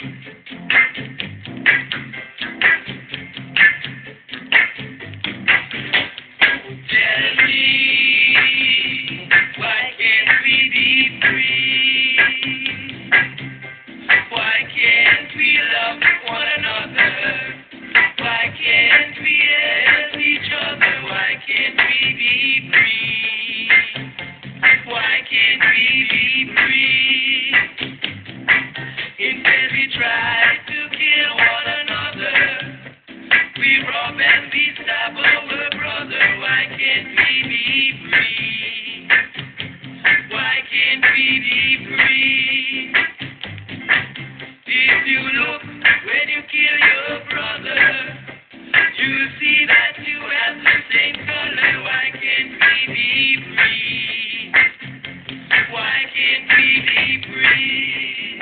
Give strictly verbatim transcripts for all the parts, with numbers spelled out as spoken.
Tell me, why can't we be free? Why can't we love one another? Why can't we help each other? Why can't we be free? Why can't we be free? Instead we try to kill one another. We rob and we stab our brother. Why can't we be free? Why can't we be free? If you look when you kill your brother, you see that you have the same color. Why can't we be free? Why can't we be free?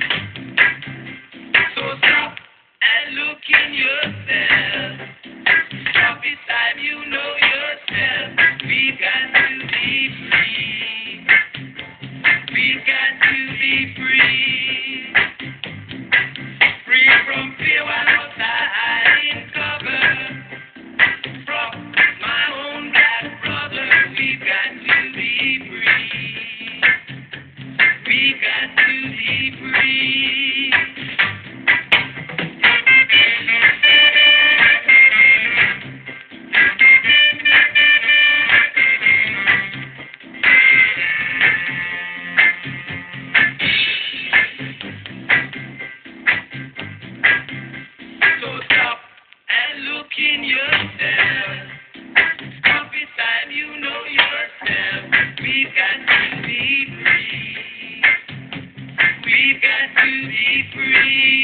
So stop and look in yourself. Stop it's time you know yourself. We got to be free. We got to be free. Free from fear while outside in cover. From my own black brother. We got to be free. We got to be free. So stop and look in yourself. Stop it's time you know yourself. We got to be free. We got to be free.